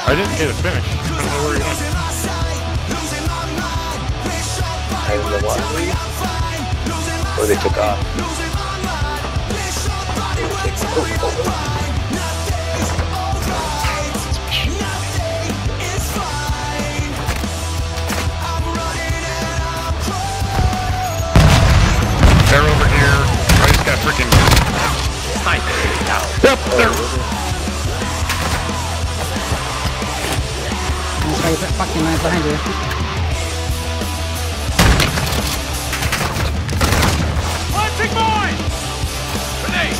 I didn't get it finished. I don't know where he went. I don't know why. Or they took off. They're over here. I just got freaking... Yep, there. That's why you put fucking knife behind you. Launching mine! Grenade!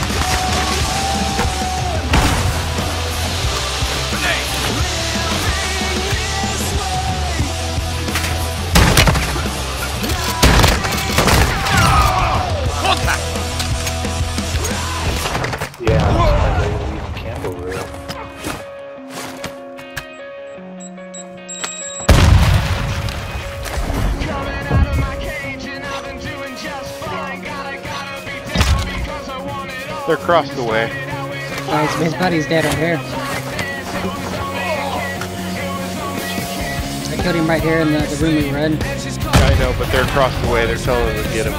Grenade! Contact! Yeah, I'm surprised they leave camp over there. They're across the way. Oh, his buddy's dead right here. I killed him right here in the room we were in. I know, but they're across the way. They're telling us to get him.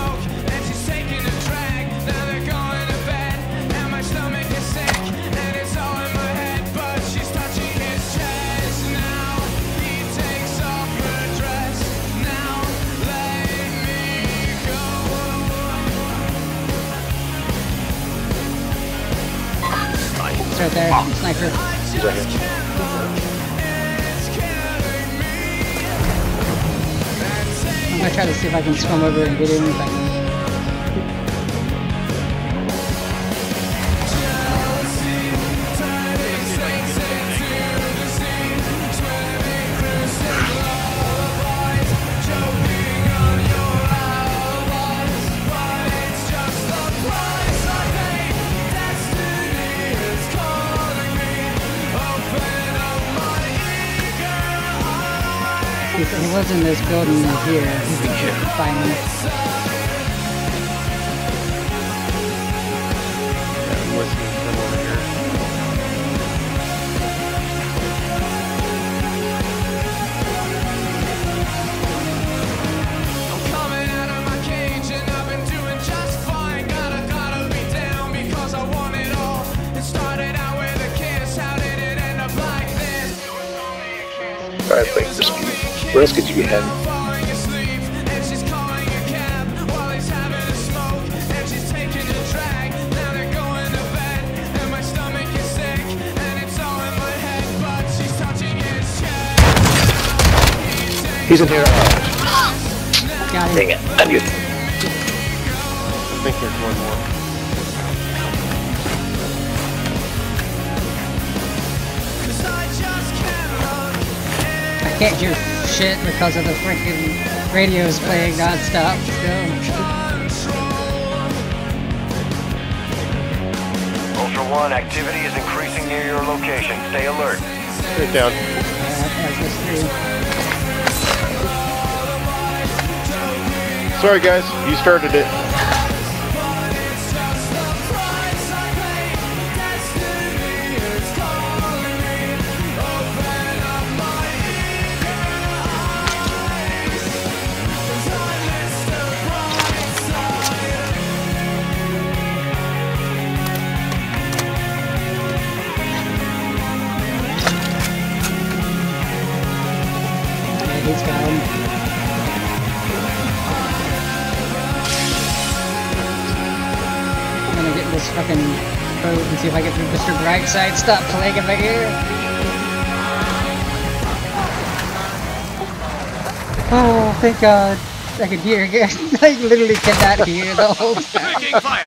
It's right there, sniper. He's right here. I'm gonna try to see if I can swim over and get him if I can. He was in this building here. Finally. I'm listening from over here. I'm coming out of my cage and I've been doing just fine. Gotta be down because I want it all. It started out with a kiss. How did it end up like this? Alright, break this. Where else could you be heading? He's in here. Got him. Dang it. I knew it. I think there's one more. I can't hear shit because of the freaking radios playing non-stop. Ultra One, activity is increasing near your location. Stay alert. Put it down. Sorry guys, you started it. He's got him. I'm gonna get in this fucking boat and see if I get through Mr. Brightside. Stop playing in my ear. Oh, thank God. I could hear again. I literally cannot hear the whole time.